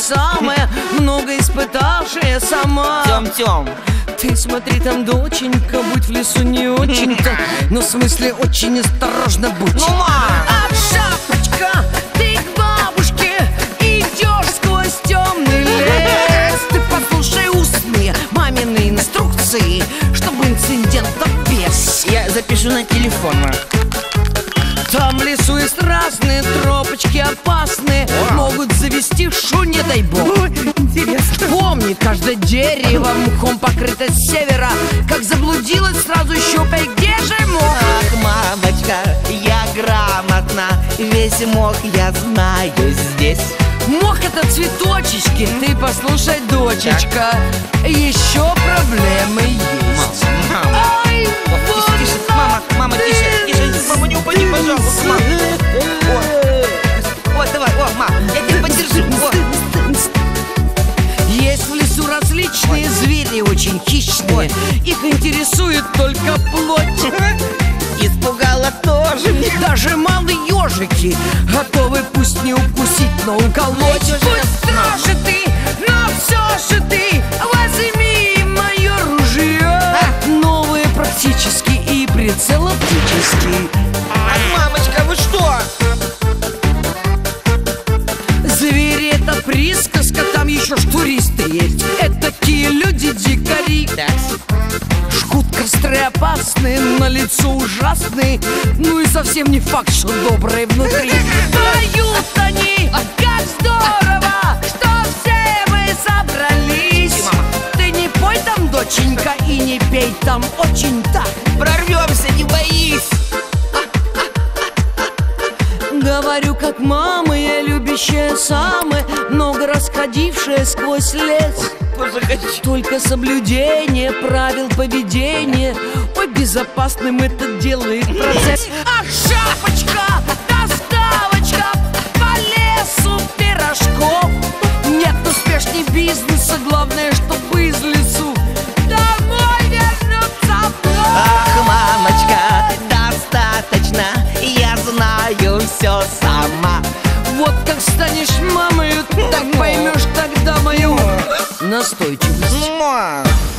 самая, много испытавшая сама. Тём, ты смотри там, доченька, будь в лесу не очень-то, но в смысле очень осторожно будь. Ну, ма! Ах, шапочка, ты к бабушке идешь сквозь темный лес. Ты послушай устные мамины инструкции, чтобы инцидентов без. Я запишу на телефон, ма. Там в лесу есть разные тропочки опасные, могут завести шу, не дай бог. Интересно. Помни, каждое дерево мхом покрыто с севера. Как заблудилась, сразу щупай, где же мох. Ах, мамочка, я грамотна, весь мох я знаю здесь. Мох — это цветочечки, ты послушай, дочечка, еще проблемы есть. Мама. Ай, Тише, тише, мама, тише, мама, не упади, пожалуйста, мам. Вот, давай, мам, я тебя поддержу. есть в лесу различные звери, очень хищные. Их интересует только плоть. Испугала тоже меня. Даже малые ежики готовы пусть не укусить, но уколоть. Пусть страшен ты, но все же ты возьми мое ружье. Новые практически и прицел оптический. Мамочка, вы что? Звери — это присказка, там еще ж туристы есть. Это такие люди-дикари. Жгут костры опасные, на лицо ужасные. Ну и совсем не факт, что добрые внутри. Поют они, как здорово, что все вы собрались. Ты не пой там, доченька, и не пей там очень так. Прорвемся, не боись. Говорю, как мама, я любящая самая, много расходившая сквозь лес. Только соблюдение правил поведения, ой, безопасным это делает процесс. Ах, шапочка, доставочка по лесу пирожков. Нет успешней бизнеса, главное, чтобы из лесу домой вернуться вновь. Ах, мамочка, достаточно, я знаю все сама. Вот как станешь мамою, так поймешь тогда мою настойчивость.